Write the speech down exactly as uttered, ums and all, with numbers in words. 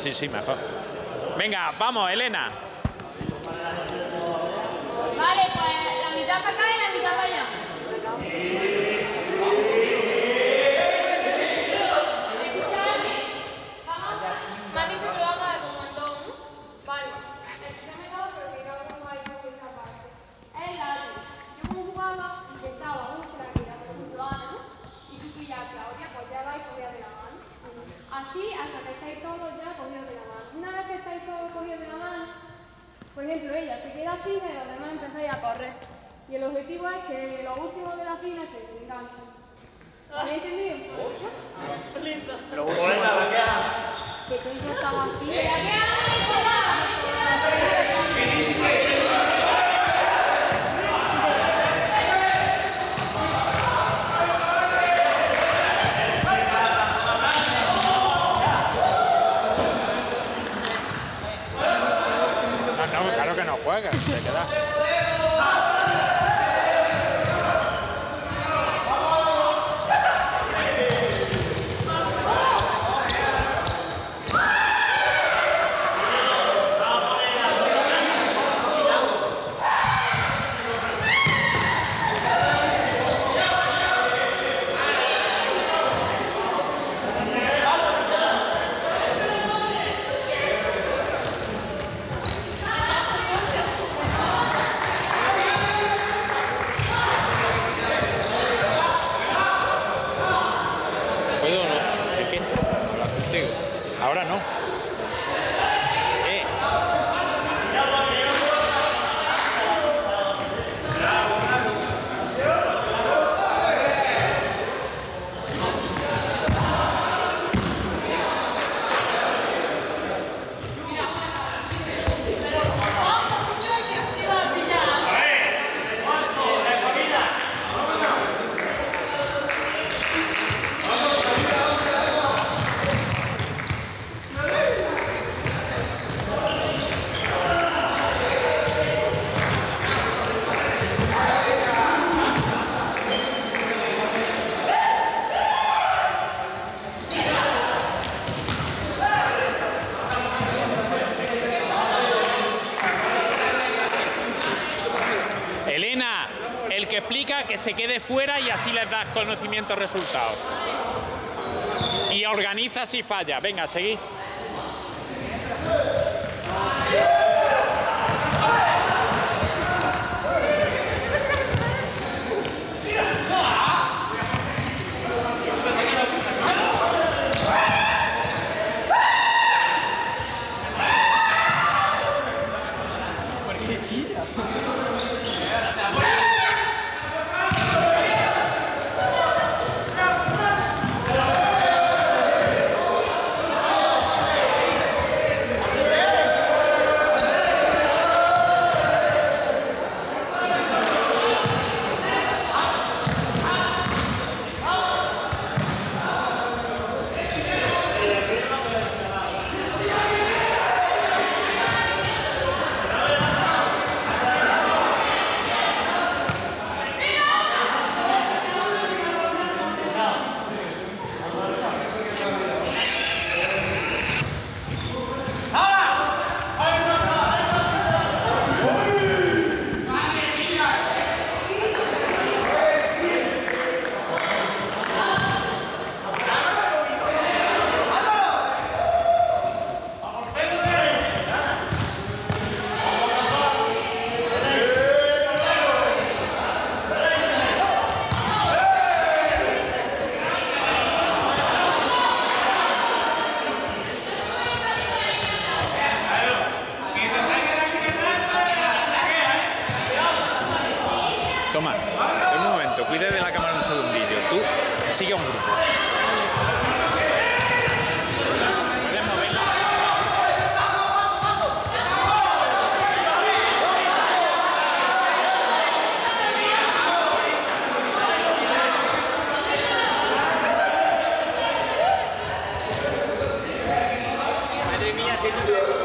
Sí, sí, mejor. Venga, vamos, Elena. Vale, pues la mitad para acá y la mitad para allá. Escúchame. Vamos. Me has dicho que lo hagas como en dos, ¿no? Vale. Escúchame todo porque cada uno va a ir por esta parte. Es la Yo como jugaba, intentaba mucho la vida, por ejemplo, Ana, ¿no? Y tú pillas a Claudia, pues ya vais cogidas de la mano. Así hasta que estáis todos ya cogidos de la mano. Una vez que estáis todos cogidos de la mano, por ejemplo, ella se queda fina y los demás empezáis a correr. Y el objetivo es que los últimos de la fila se desenganchen. ¿Habéis entendido? Pero bueno, la que Que tú y yo estamos así. No, no, claro que no juega, te queda. Ahora no. Eh. Elena, el que explica que se quede fuera y así les das conocimiento resultados. Y organiza si falla. Venga, seguid. Toma, un momento, cuide de la cámara un segundillo. Tú sigue a un grupo. Puedes moverla. Madre mía, que no sé.